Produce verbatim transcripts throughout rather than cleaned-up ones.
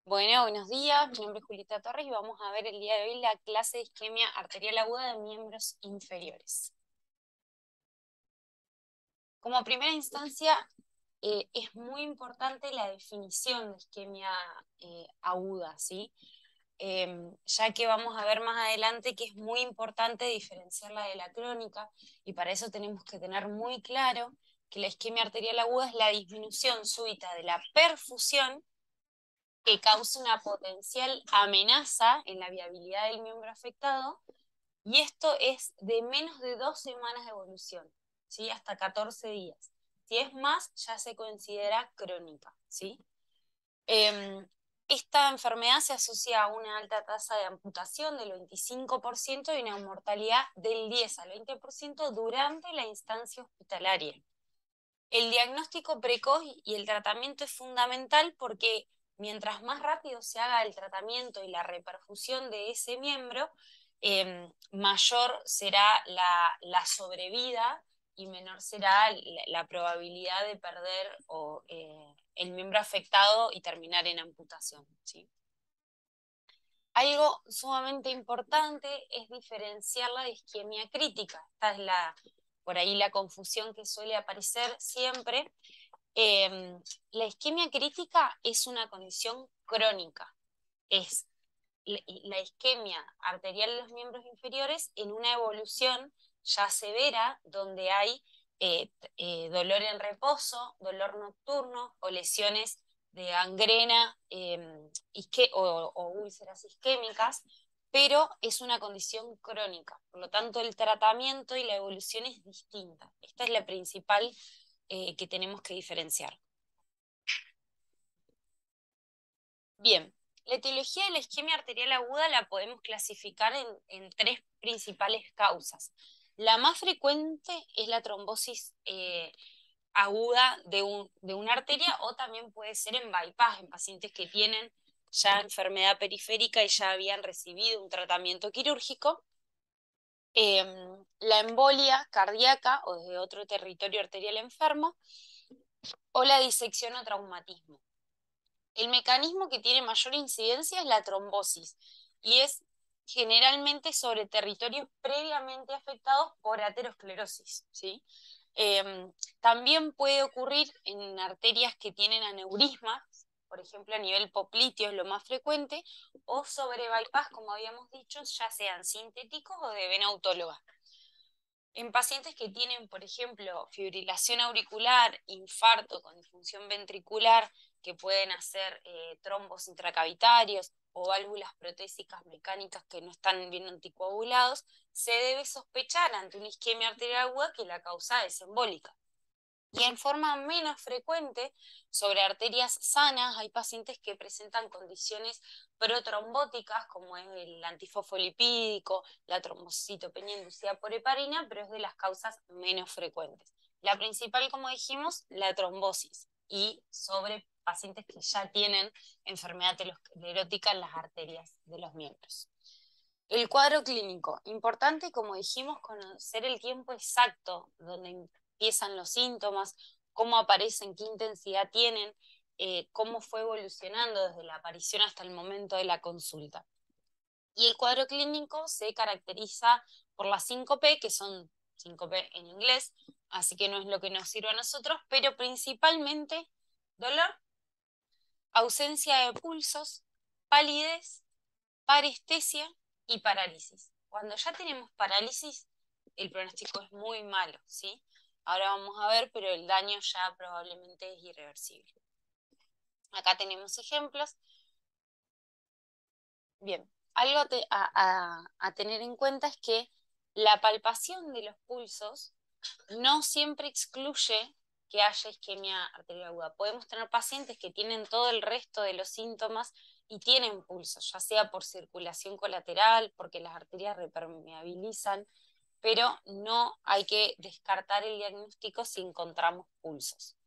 Bueno, buenos días, mi nombre es Julieta Torres y vamos a ver el día de hoy la clase de isquemia arterial aguda de miembros inferiores. Como primera instancia, eh, es muy importante la definición de isquemia eh, aguda, ¿sí? Eh, ya que vamos a ver más adelante que es muy importante diferenciarla de la crónica y para eso tenemos que tener muy claro que la isquemia arterial aguda es la disminución súbita de la perfusión que causa una potencial amenaza en la viabilidad del miembro afectado, y esto es de menos de dos semanas de evolución, ¿sí? Hasta catorce días. Si es más, ya se considera crónica, ¿sí? Eh, esta enfermedad se asocia a una alta tasa de amputación del veinticinco por ciento y una mortalidad del diez al veinte por ciento durante la instancia hospitalaria. El diagnóstico precoz y el tratamiento es fundamental porque mientras más rápido se haga el tratamiento y la reperfusión de ese miembro, eh, mayor será la, la sobrevida y menor será la, la probabilidad de perder o, eh, el miembro afectado y terminar en amputación, ¿sí? Algo sumamente importante es diferenciarla de isquemia crítica. Esta es la, por ahí la confusión que suele aparecer siempre. Eh, la isquemia crítica es una condición crónica, es la isquemia arterial de los miembros inferiores en una evolución ya severa donde hay eh, eh, dolor en reposo, dolor nocturno o lesiones de gangrena eh, isque o, o úlceras isquémicas, pero es una condición crónica. Por lo tanto, el tratamiento y la evolución es distinta. Esta es la principal eh, que tenemos que diferenciar. Bien, la etiología de la isquemia arterial aguda la podemos clasificar en, en tres principales causas. La más frecuente es la trombosis eh, aguda de, un, de una arteria, o también puede ser en bypass, en pacientes que tienen ya enfermedad periférica y ya habían recibido un tratamiento quirúrgico. Eh, la embolia cardíaca o de otro territorio arterial enfermo, o la disección o traumatismo. El mecanismo que tiene mayor incidencia es la trombosis y es generalmente sobre territorios previamente afectados por aterosclerosis, ¿sí? Eh, también puede ocurrir en arterias que tienen aneurismas, por ejemplo a nivel popliteo es lo más frecuente, o sobre bypass, como habíamos dicho, ya sean sintéticos o de vena autóloga. En pacientes que tienen, por ejemplo, fibrilación auricular, infarto con disfunción ventricular, que pueden hacer eh, trombos intracavitarios o válvulas protésicas mecánicas que no están bien anticoagulados, se debe sospechar ante una isquemia arterial aguda que la causa es embólica. Y en forma menos frecuente, sobre arterias sanas, hay pacientes que presentan condiciones protrombóticas, como es el antifosfolipídico, la trombocitopenia inducida por heparina, pero es de las causas menos frecuentes. La principal, como dijimos, la trombosis, y sobre pacientes que ya tienen enfermedad aterosclerótica en las arterias de los miembros. El cuadro clínico, importante, como dijimos, conocer el tiempo exacto donde empiezan los síntomas, cómo aparecen, qué intensidad tienen, eh, cómo fue evolucionando desde la aparición hasta el momento de la consulta. Y el cuadro clínico se caracteriza por las cinco P, que son cinco P en inglés, así que no es lo que nos sirve a nosotros, pero principalmente dolor, ausencia de pulsos, palidez, parestesia y parálisis. Cuando ya tenemos parálisis, el pronóstico es muy malo, ¿sí? Ahora vamos a ver, pero el daño ya probablemente es irreversible. Acá tenemos ejemplos. Bien, algo te, a, a, a tener en cuenta es que la palpación de los pulsos no siempre excluye que haya isquemia arterial aguda. Podemos tener pacientes que tienen todo el resto de los síntomas y tienen pulsos, ya sea por circulación colateral, porque las arterias repermeabilizan, pero no hay que descartar el diagnóstico si encontramos pulsos.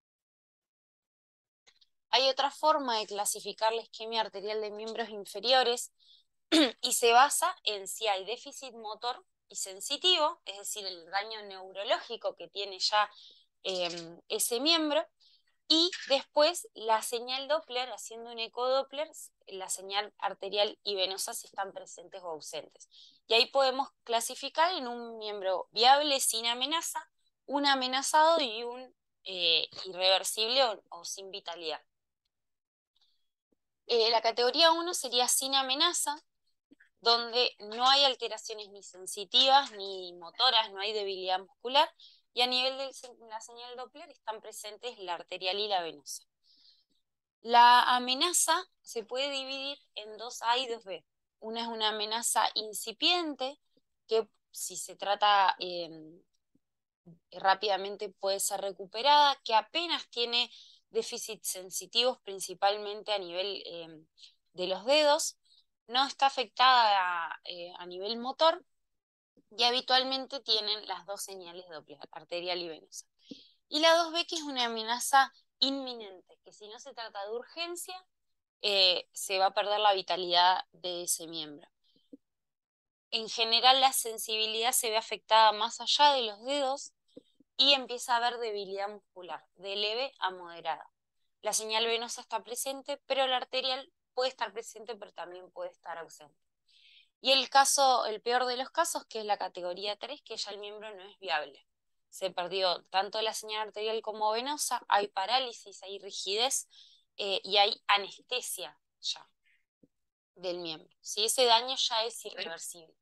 Hay otra forma de clasificar la isquemia arterial de miembros inferiores y se basa en si hay déficit motor y sensitivo, es decir, el daño neurológico que tiene ya eh, ese miembro, Y después la señal Doppler, haciendo un ecodoppler, la señal arterial y venosa si están presentes o ausentes. Y ahí podemos clasificar en un miembro viable sin amenaza, un amenazado y un eh, irreversible o, o sin vitalidad. Eh, la categoría uno sería sin amenaza, donde no hay alteraciones ni sensitivas ni motoras, no hay debilidad muscular, y a nivel de la señal Doppler están presentes la arterial y la venosa. La amenaza se puede dividir en dos A y dos B. Una es una amenaza incipiente, que si se trata eh, rápidamente puede ser recuperada, que apenas tiene déficits sensitivos, principalmente a nivel eh, de los dedos, no está afectada a, eh, a nivel motor, y habitualmente tienen las dos señales Doppler, arterial y venosa. Y la dos B, que es una amenaza inminente, que si no se trata de urgencia, eh, se va a perder la vitalidad de ese miembro. En general, la sensibilidad se ve afectada más allá de los dedos y empieza a haber debilidad muscular, de leve a moderada. La señal venosa está presente, pero la arterial puede estar presente, pero también puede estar ausente. Y el caso, el peor de los casos, que es la categoría tres, que ya el miembro no es viable. Se perdió tanto la señal arterial como venosa, hay parálisis, hay rigidez eh, y hay anestesia ya del miembro. Si ese daño ya es irreversible.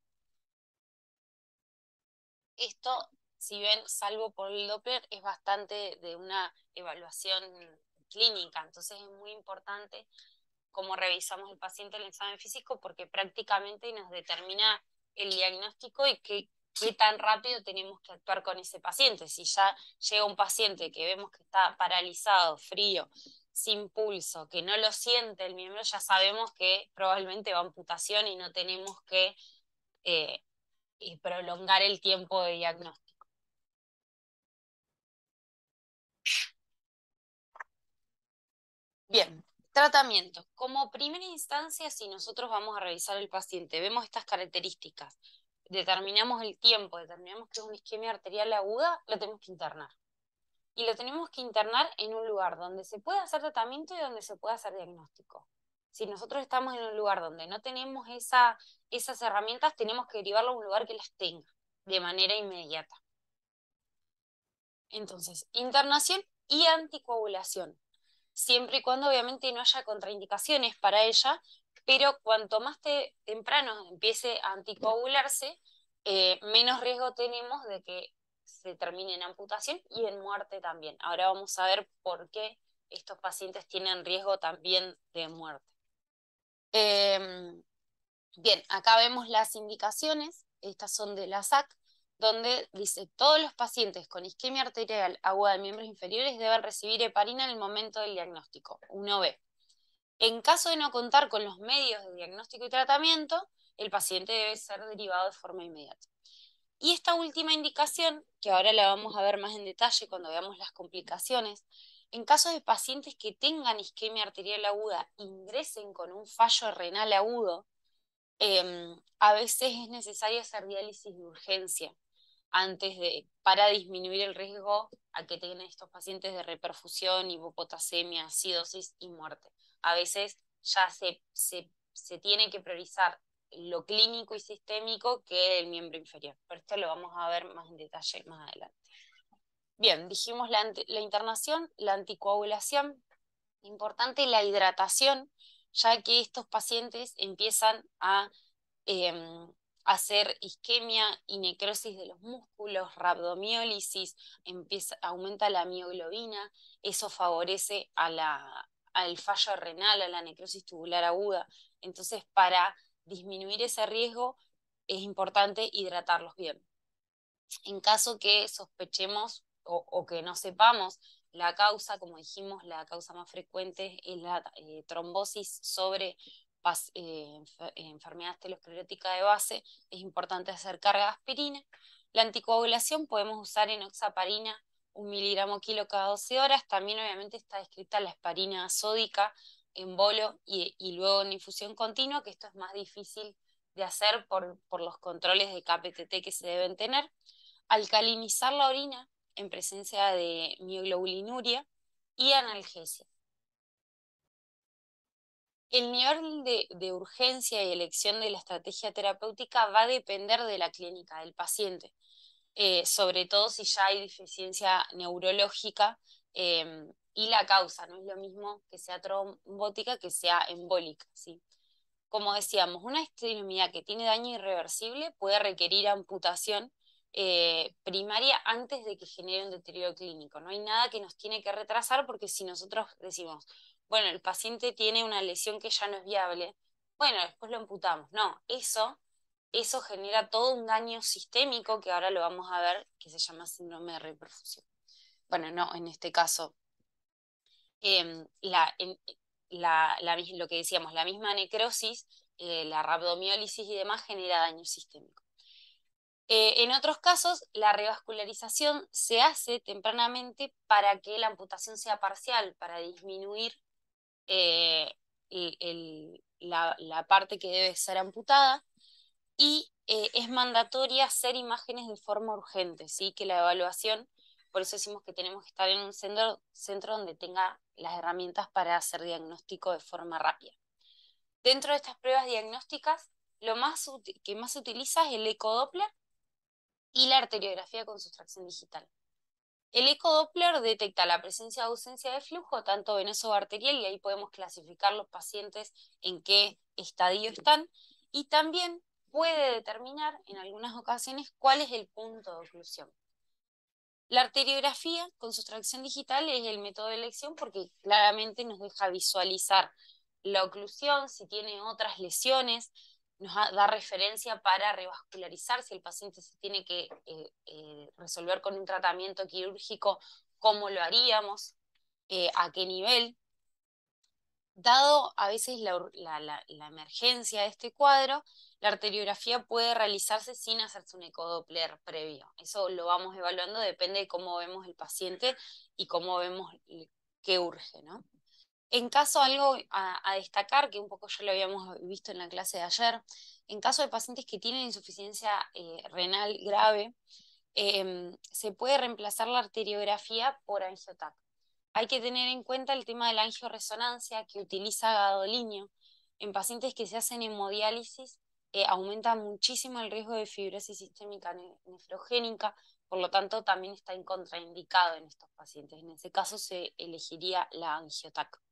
Esto, si bien, salvo por el Doppler, es bastante de una evaluación clínica, entonces es muy importante cómo revisamos el paciente en el examen físico, porque prácticamente nos determina el diagnóstico y qué, qué tan rápido tenemos que actuar con ese paciente. Si ya llega un paciente que vemos que está paralizado, frío, sin pulso, que no lo siente el miembro, ya sabemos que probablemente va a amputación y no tenemos que eh, prolongar el tiempo de diagnóstico. Bien, tratamiento. Como primera instancia, si nosotros vamos a revisar el paciente, vemos estas características, determinamos el tiempo, determinamos que es una isquemia arterial aguda, lo tenemos que internar. Y lo tenemos que internar en un lugar donde se pueda hacer tratamiento y donde se pueda hacer diagnóstico. Si nosotros estamos en un lugar donde no tenemos esa, esas herramientas, tenemos que derivarlo a un lugar que las tenga de manera inmediata. Entonces, internación y anticoagulación, siempre y cuando obviamente no haya contraindicaciones para ella, pero cuanto más te, temprano empiece a anticoagularse, eh, menos riesgo tenemos de que se termine en amputación y en muerte también. Ahora vamos a ver por qué estos pacientes tienen riesgo también de muerte. Eh, bien, acá vemos las indicaciones, estas son de la S A C, donde dice, todos los pacientes con isquemia arterial aguda de miembros inferiores deben recibir heparina en el momento del diagnóstico, uno B. En caso de no contar con los medios de diagnóstico y tratamiento, el paciente debe ser derivado de forma inmediata. Y esta última indicación, que ahora la vamos a ver más en detalle cuando veamos las complicaciones, en caso de pacientes que tengan isquemia arterial aguda, ingresen con un fallo renal agudo, eh, a veces es necesario hacer diálisis de urgencia antes de, para disminuir el riesgo a que tengan estos pacientes de reperfusión, hipopotasemia, acidosis y muerte. A veces ya se, se, se tiene que priorizar lo clínico y sistémico que el miembro inferior, pero esto lo vamos a ver más en detalle más adelante. Bien, dijimos la, la internación, la anticoagulación, importante la hidratación, ya que estos pacientes empiezan a eh, hacer isquemia y necrosis de los músculos, rhabdomiólisis, empieza, aumenta la mioglobina, eso favorece a la, al fallo renal, a la necrosis tubular aguda. Entonces, para disminuir ese riesgo, es importante hidratarlos bien. En caso que sospechemos o, o que no sepamos la causa, como dijimos, la causa más frecuente es la eh, trombosis sobre eh, enfermedad esclerótica de base, es importante hacer carga de aspirina. La anticoagulación podemos usar enoxaparina, un miligramo kilo cada doce horas. También obviamente está descrita la aspirina sódica en bolo y, y luego en infusión continua, que esto es más difícil de hacer por, por los controles de K P T T que se deben tener. Alcalinizar la orina en presencia de mioglobulinuria y analgesia. El nivel de, de urgencia y elección de la estrategia terapéutica va a depender de la clínica del paciente, eh, sobre todo si ya hay deficiencia neurológica eh, y la causa. No es lo mismo que sea trombótica que sea embólica, ¿sí? Como decíamos, una extremidad que tiene daño irreversible puede requerir amputación eh, primaria antes de que genere un deterioro clínico. No hay nada que nos tiene que retrasar porque si nosotros decimos, bueno, el paciente tiene una lesión que ya no es viable, bueno, después lo amputamos. No, eso, eso genera todo un daño sistémico que ahora lo vamos a ver, que se llama síndrome de reperfusión. Bueno, no, en este caso, eh, la, en, la, la, lo que decíamos, la misma necrosis, eh, la rabdomiólisis y demás genera daño sistémico. Eh, en otros casos, la revascularización se hace tempranamente para que la amputación sea parcial, para disminuir eh, el, el, la, la, parte que debe ser amputada, y eh, es mandatoria hacer imágenes de forma urgente, ¿sí? Que la evaluación, por eso decimos que tenemos que estar en un centro, centro donde tenga las herramientas para hacer diagnóstico de forma rápida. Dentro de estas pruebas diagnósticas, lo más que más se utiliza es el ecodoppler y la arteriografía con sustracción digital. El ecodoppler detecta la presencia o ausencia de flujo, tanto venoso o arterial, y ahí podemos clasificar los pacientes en qué estadio están, y también puede determinar en algunas ocasiones cuál es el punto de oclusión. La arteriografía con sustracción digital es el método de elección porque claramente nos deja visualizar la oclusión, si tiene otras lesiones, nos da referencia para revascularizar, si el paciente se tiene que eh, eh, resolver con un tratamiento quirúrgico, cómo lo haríamos, eh, a qué nivel. Dado a veces la, la, la, la emergencia de este cuadro, la arteriografía puede realizarse sin hacerse un ecodoppler previo. Eso lo vamos evaluando, depende de cómo vemos el paciente y cómo vemos qué urge, ¿no? En caso, algo a, a destacar, que un poco ya lo habíamos visto en la clase de ayer, en caso de pacientes que tienen insuficiencia eh, renal grave, eh, se puede reemplazar la arteriografía por angiotac. Hay que tener en cuenta el tema de la angioresonancia que utiliza gadolinio. En pacientes que se hacen hemodiálisis eh, aumenta muchísimo el riesgo de fibrosis sistémica ne nefrogénica, por lo tanto también está en contraindicado en estos pacientes. En ese caso se elegiría la angiotac.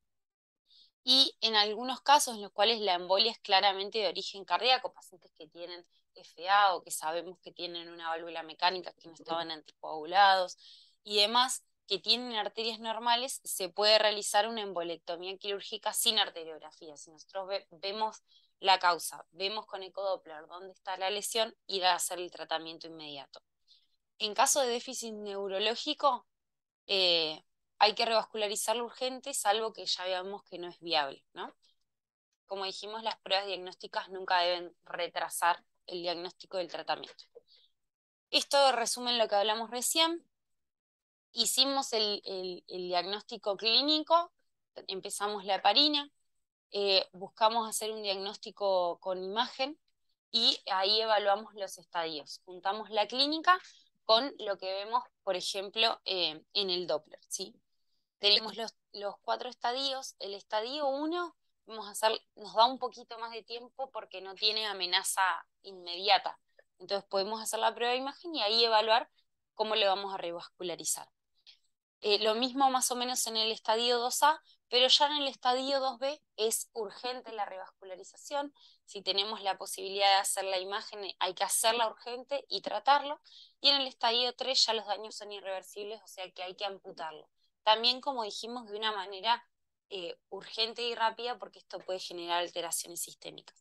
Y en algunos casos en los cuales la embolia es claramente de origen cardíaco, pacientes que tienen F A o que sabemos que tienen una válvula mecánica, que no estaban anticoagulados y demás, que tienen arterias normales, se puede realizar una embolectomía quirúrgica sin arteriografía. Si nosotros ve, vemos la causa, vemos con ecodoppler dónde está la lesión, ir a hacer el tratamiento inmediato. En caso de déficit neurológico, eh, hay que revascularizarlo urgente, salvo que ya veamos que no es viable, ¿no? Como dijimos, las pruebas diagnósticas nunca deben retrasar el diagnóstico del tratamiento. Esto resume lo que hablamos recién. Hicimos el, el, el diagnóstico clínico, empezamos la heparina, eh, buscamos hacer un diagnóstico con imagen y ahí evaluamos los estadios. Juntamos la clínica con lo que vemos, por ejemplo, eh, en el Doppler, ¿sí? Tenemos los, los cuatro estadios. El estadio uno vamos a hacer, nos da un poquito más de tiempo porque no tiene amenaza inmediata. Entonces podemos hacer la prueba de imagen y ahí evaluar cómo le vamos a revascularizar. Eh, lo mismo más o menos en el estadio dos A, pero ya en el estadio dos B es urgente la revascularización. Si tenemos la posibilidad de hacer la imagen, hay que hacerla urgente y tratarlo. Y en el estadio tres ya los daños son irreversibles, o sea que hay que amputarlo. También, como dijimos, de una manera eh, urgente y rápida, porque esto puede generar alteraciones sistémicas.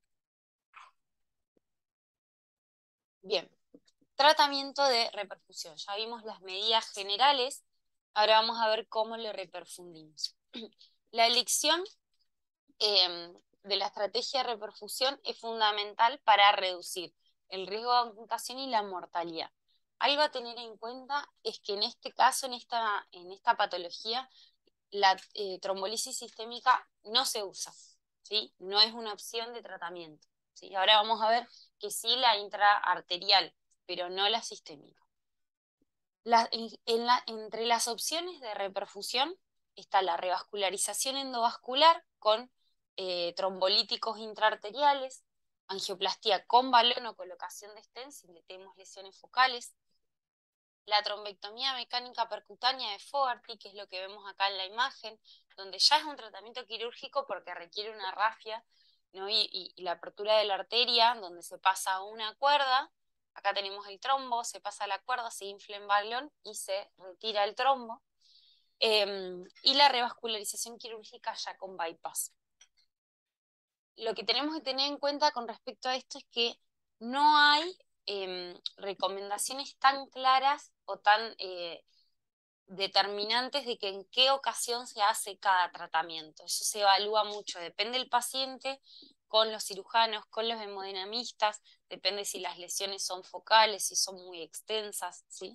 Bien, tratamiento de reperfusión. Ya vimos las medidas generales. Ahora vamos a ver cómo le reperfundimos. La elección eh, de la estrategia de reperfusión es fundamental para reducir el riesgo de amputación y la mortalidad. Algo a tener en cuenta es que en este caso, en esta, en esta patología, la eh, trombolisis sistémica no se usa, ¿sí? No es una opción de tratamiento, ¿sí? Ahora vamos a ver que sí la intraarterial, pero no la sistémica. La, en, en la, entre las opciones de reperfusión está la revascularización endovascular con eh, trombolíticos intraarteriales, angioplastía con balón o colocación de stent si tenemos lesiones focales, la trombectomía mecánica percutánea de Fogarty, que es lo que vemos acá en la imagen, donde ya es un tratamiento quirúrgico porque requiere una rafia, ¿no? y, y, y la apertura de la arteria, donde se pasa una cuerda. Acá tenemos el trombo, se pasa la cuerda, se infla en balón y se retira el trombo. Eh, y la revascularización quirúrgica ya con bypass. Lo que tenemos que tener en cuenta con respecto a esto es que no hay eh, recomendaciones tan claras o tan eh, determinantes de que en qué ocasión se hace cada tratamiento. Eso se evalúa mucho, depende del paciente, con los cirujanos, con los hemodinamistas, depende si las lesiones son focales, si son muy extensas, ¿sí?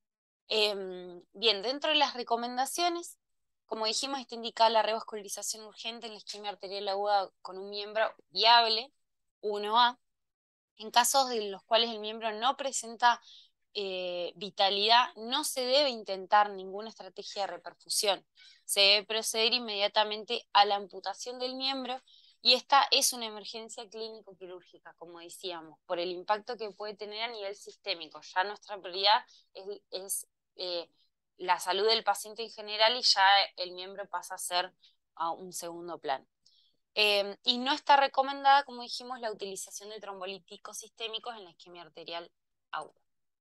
Eh, bien, dentro de las recomendaciones, como dijimos, está indicada la revascularización urgente en la isquemia arterial aguda con un miembro viable, uno A. En casos en los cuales el miembro no presenta eh, vitalidad, no se debe intentar ninguna estrategia de reperfusión. Se debe proceder inmediatamente a la amputación del miembro y esta es una emergencia clínico-quirúrgica, como decíamos, por el impacto que puede tener a nivel sistémico. Ya nuestra prioridad es, es eh, la salud del paciente en general y ya el miembro pasa a ser a un segundo plano. Eh, y no está recomendada, como dijimos, la utilización de trombolíticos sistémicos en la isquemia arterial aguda.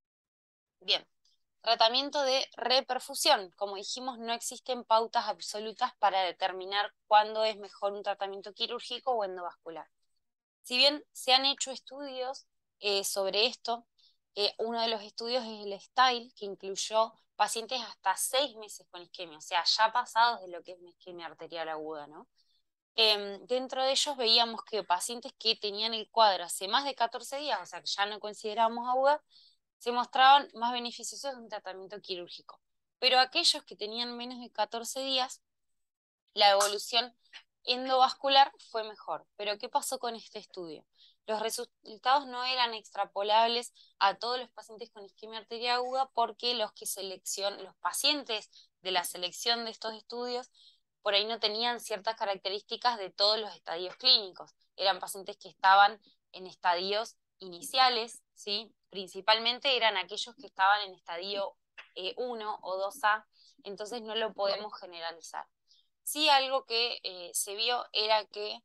Bien, tratamiento de reperfusión. Como dijimos, no existen pautas absolutas para determinar cuándo es mejor un tratamiento quirúrgico o endovascular. Si bien se han hecho estudios eh, sobre esto, eh, uno de los estudios es el STYLE, que incluyó pacientes hasta seis meses con isquemia, o sea, ya pasados de lo que es una isquemia arterial aguda, ¿no? Eh, dentro de ellos veíamos que pacientes que tenían el cuadro hace más de catorce días, o sea, que ya no considerábamos aguda, se mostraban más beneficiosos de un tratamiento quirúrgico. Pero aquellos que tenían menos de catorce días, la evolución endovascular fue mejor. Pero ¿qué pasó con este estudio? Los resultados no eran extrapolables a todos los pacientes con isquemia arterial aguda porque los, que seleccion, los pacientes de la selección de estos estudios por ahí no tenían ciertas características de todos los estadios clínicos. Eran pacientes que estaban en estadios iniciales, ¿sí? Principalmente eran aquellos que estaban en estadio eh, uno o dos A, entonces no lo podemos generalizar. Sí, algo que eh, se vio era que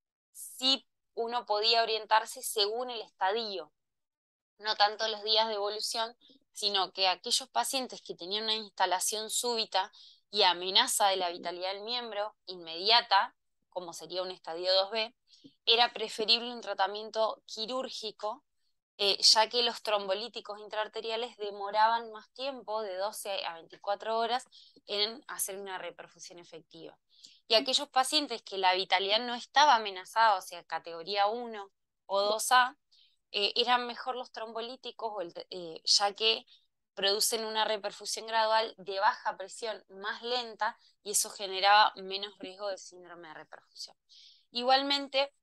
sí uno podía orientarse según el estadio, no tanto los días de evolución, sino que aquellos pacientes que tenían una instalación súbita y amenaza de la vitalidad del miembro inmediata, como sería un estadio dos B, era preferible un tratamiento quirúrgico, eh, ya que los trombolíticos intraarteriales demoraban más tiempo, de doce a veinticuatro horas, en hacer una reperfusión efectiva. Y aquellos pacientes que la vitalidad no estaba amenazada, o sea, categoría uno o dos A, eh, eran mejor los trombolíticos, o el, eh, ya que producen una reperfusión gradual de baja presión más lenta y eso generaba menos riesgo de síndrome de reperfusión. Igualmente,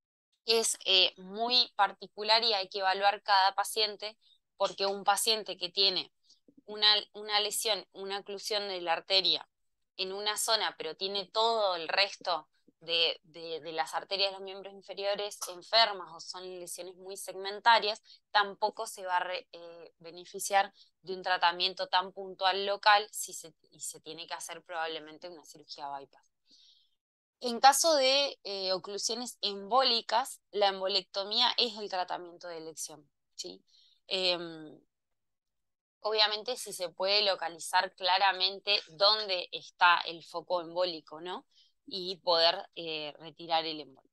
es eh, muy particular y hay que evaluar cada paciente porque un paciente que tiene una, una lesión, una oclusión de la arteria en una zona, pero tiene todo el resto de, de, de las arterias de los miembros inferiores enfermas o son lesiones muy segmentarias, tampoco se va a re, eh, beneficiar de un tratamiento tan puntual local si se, y se tiene que hacer probablemente una cirugía bypass. En caso de eh, oclusiones embólicas, la embolectomía es el tratamiento de elección, ¿sí? Eh, obviamente si se puede localizar claramente dónde está el foco embólico, ¿no? Y poder eh, retirar el embólico.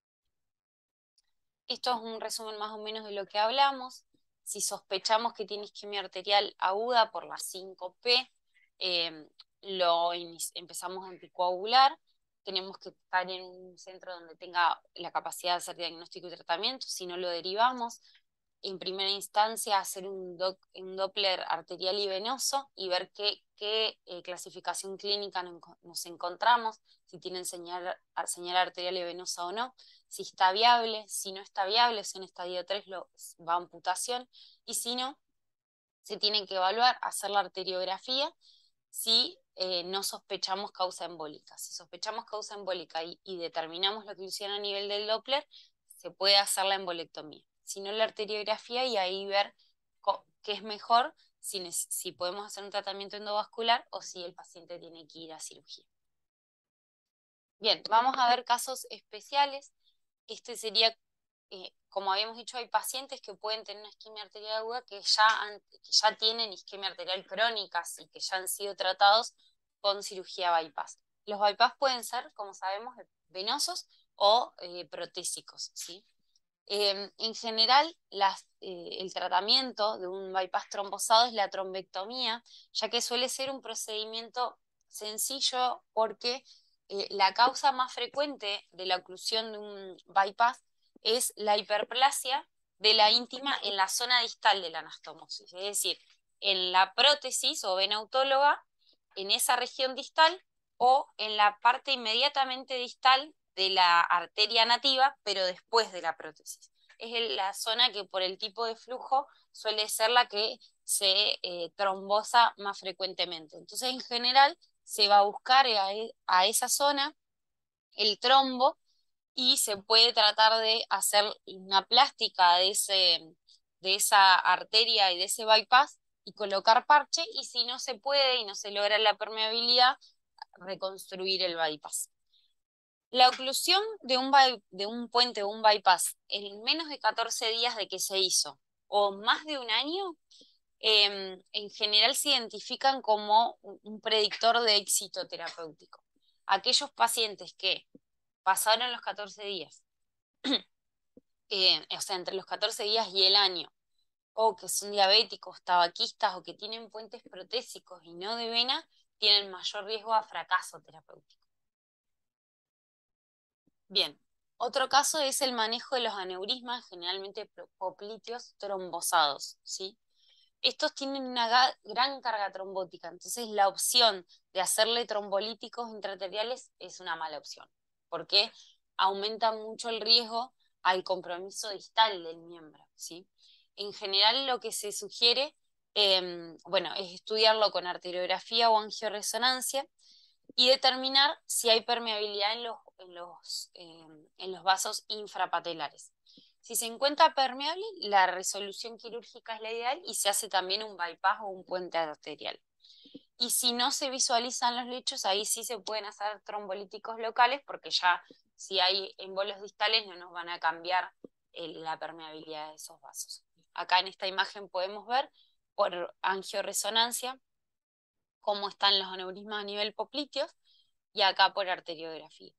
Esto es un resumen más o menos de lo que hablamos. Si sospechamos que tiene isquemia arterial aguda por la síncope, eh, lo empezamos a anticoagular. Tenemos que estar en un centro donde tenga la capacidad de hacer diagnóstico y tratamiento, si no lo derivamos. En primera instancia, hacer un, doc, un Doppler arterial y venoso y ver qué, qué eh, clasificación clínica nos, nos encontramos, si tienen señal, señal arterial y venosa o no, si está viable, si no está viable, si en estadio tres lo, va a amputación, y si no, se tiene que evaluar, hacer la arteriografía si eh, no sospechamos causa embólica. Si sospechamos causa embólica y, y determinamos la oclusión a nivel del Doppler, se puede hacer la embolectomía. Si no, la arteriografía y ahí ver qué es mejor, si, si podemos hacer un tratamiento endovascular o si el paciente tiene que ir a cirugía. Bien, vamos a ver casos especiales. Este sería, eh, como habíamos dicho, hay pacientes que pueden tener una isquemia arterial aguda que ya, han, que ya tienen isquemia arterial crónicas y que ya han sido tratados con cirugía bypass. Los bypass pueden ser, como sabemos, venosos o eh, protésicos, ¿sí? Eh, en general, las, eh, el tratamiento de un bypass trombosado es la trombectomía, ya que suele ser un procedimiento sencillo porque eh, la causa más frecuente de la oclusión de un bypass es la hiperplasia de la íntima en la zona distal de la anastomosis, es decir, en la prótesis o vena autóloga, en esa región distal o en la parte inmediatamente distal de la arteria nativa, pero después de la prótesis. Es la zona que por el tipo de flujo suele ser la que se eh, trombosa más frecuentemente. Entonces, en general, se va a buscar a, e a esa zona el trombo y se puede tratar de hacer una plástica de, ese, de esa arteria y de ese bypass y colocar parche, y si no se puede y no se logra la permeabilidad, reconstruir el bypass. La oclusión de un, de un puente o un bypass en menos de catorce días de que se hizo o más de un año, eh, en general se identifican como un predictor de éxito terapéutico. Aquellos pacientes que pasaron los catorce días, eh, o sea, entre los catorce días y el año, o que son diabéticos, tabaquistas o que tienen puentes protésicos y no de vena, tienen mayor riesgo a fracaso terapéutico. Bien, otro caso es el manejo de los aneurismas, generalmente popliteos trombosados, ¿sí? Estos tienen una gran carga trombótica, entonces la opción de hacerle trombolíticos intraarteriales es una mala opción, porque aumenta mucho el riesgo al compromiso distal del miembro, ¿sí? En general lo que se sugiere, eh, bueno, es estudiarlo con arteriografía o angioresonancia y determinar si hay permeabilidad en los, en los, eh, en los vasos infrapatelares. Si se encuentra permeable, la resolución quirúrgica es la ideal y se hace también un bypass o un puente arterial. Y si no se visualizan los lechos, ahí sí se pueden hacer trombolíticos locales, porque ya si hay embolos distales no nos van a cambiar el, la permeabilidad de esos vasos. Acá en esta imagen podemos ver por angioresonancia cómo están los aneurismas a nivel popliteos y acá por arteriografía.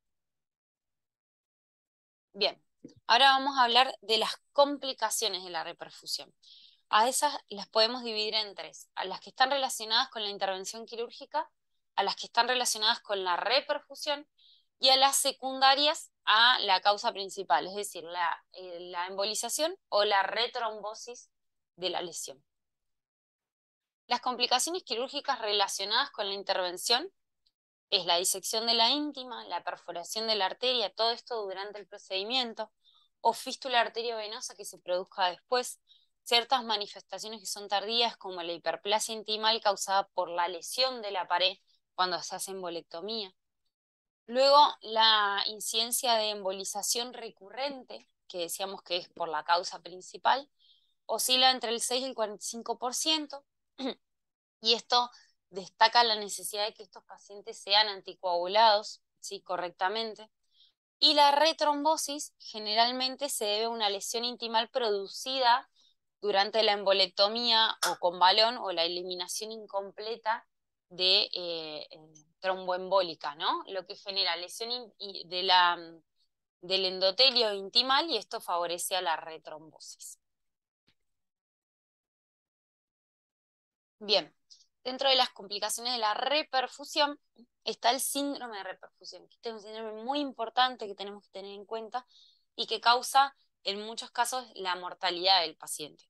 Bien, ahora vamos a hablar de las complicaciones de la reperfusión. A esas las podemos dividir en tres: a las que están relacionadas con la intervención quirúrgica, a las que están relacionadas con la reperfusión y a las secundarias a la causa principal, es decir, la, eh, la embolización o la retrombosis de la lesión. Las complicaciones quirúrgicas relacionadas con la intervención es la disección de la íntima, la perforación de la arteria, todo esto durante el procedimiento, o fístula arteriovenosa que se produzca después, ciertas manifestaciones que son tardías como la hiperplasia intimal causada por la lesión de la pared cuando se hace embolectomía. Luego la incidencia de embolización recurrente, que decíamos que es por la causa principal, oscila entre el seis y el cuarenta y cinco por ciento, y esto destaca la necesidad de que estos pacientes sean anticoagulados, ¿sí?, correctamente. Y la retrombosis generalmente se debe a una lesión intimal producida durante la embolectomía o con balón o la eliminación incompleta de eh, tromboembólica, ¿no? Lo que genera lesión de la, del endotelio intimal, y esto favorece a la retrombosis. Bien. Dentro de las complicaciones de la reperfusión está el síndrome de reperfusión, que este es un síndrome muy importante que tenemos que tener en cuenta y que causa en muchos casos la mortalidad del paciente.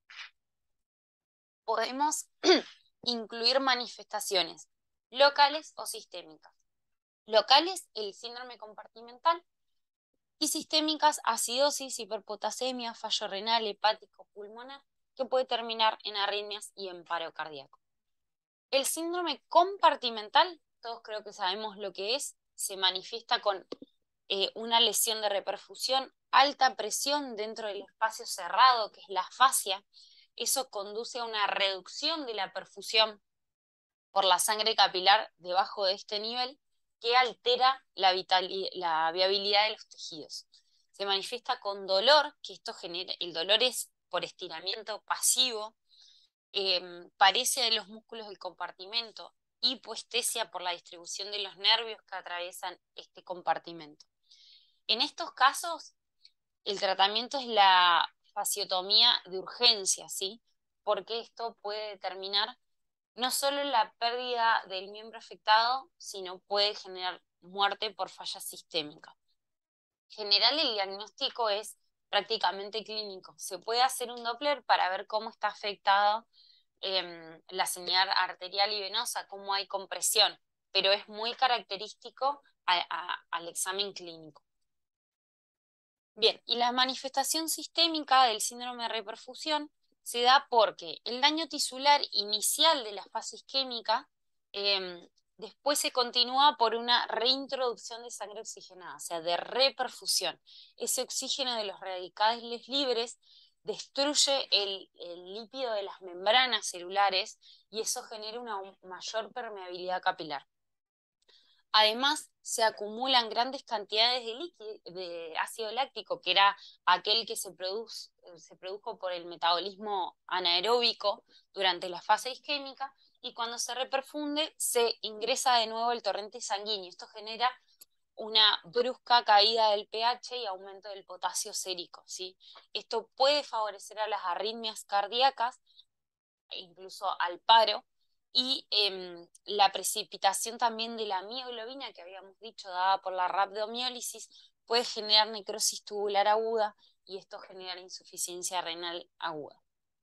Podemos incluir manifestaciones locales o sistémicas. Locales, el síndrome compartimental, y sistémicas, acidosis, hiperpotasemia, fallo renal, hepático, pulmonar que puede terminar en arritmias y en paro cardíaco. El síndrome compartimental, todos creo que sabemos lo que es, se manifiesta con eh, una lesión de reperfusión, alta presión dentro del espacio cerrado, que es la fascia. Eso conduce a una reducción de la perfusión por la sangre capilar debajo de este nivel, que altera la, la viabilidad de los tejidos. Se manifiesta con dolor, que esto genera, el dolor es por estiramiento pasivo, eh, parece de los músculos del compartimento, hipoestesia por la distribución de los nervios que atraviesan este compartimento. En estos casos, el tratamiento es la fasciotomía de urgencia, ¿sí? Porque esto puede determinar no solo la pérdida del miembro afectado, sino puede generar muerte por falla sistémica. En general, el diagnóstico es prácticamente clínico. Se puede hacer un Doppler para ver cómo está afectado eh, la señal arterial y venosa, cómo hay compresión, pero es muy característico a, a, al examen clínico. Bien, y la manifestación sistémica del síndrome de reperfusión se da porque el daño tisular inicial de la fase isquémica eh, después se continúa por una reintroducción de sangre oxigenada, o sea, de reperfusión. Ese oxígeno de los radicales libres destruye el, el lípido de las membranas celulares y eso genera una mayor permeabilidad capilar. Además, se acumulan grandes cantidades de, líquido, de ácido láctico, que era aquel que se, produce, se produjo por el metabolismo anaeróbico durante la fase isquémica, y cuando se reperfunde se ingresa de nuevo el torrente sanguíneo. Esto genera una brusca caída del pH y aumento del potasio sérico, ¿sí? Esto puede favorecer a las arritmias cardíacas e incluso al paro, y eh, la precipitación también de la mioglobina, que habíamos dicho, dada por la rhabdomiólisis, puede generar necrosis tubular aguda y esto genera insuficiencia renal aguda.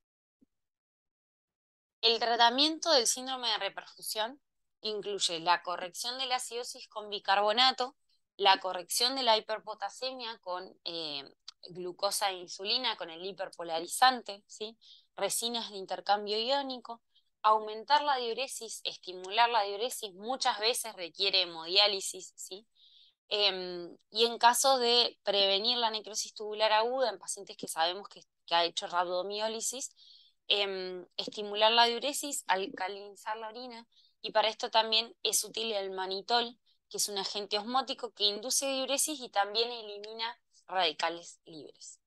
El tratamiento del síndrome de reperfusión incluye la corrección de la acidosis con bicarbonato, la corrección de la hiperpotasemia con eh, glucosa e insulina, con el hiperpolarizante, ¿sí? Resinas de intercambio iónico, aumentar la diuresis, estimular la diuresis, muchas veces requiere hemodiálisis, ¿sí? Eh, y en caso de prevenir la necrosis tubular aguda en pacientes que sabemos que, que ha hecho rhabdomiólisis, eh, estimular la diuresis, alcalinizar la orina, y para esto también es útil el manitol, que es un agente osmótico que induce diuresis y también elimina radicales libres.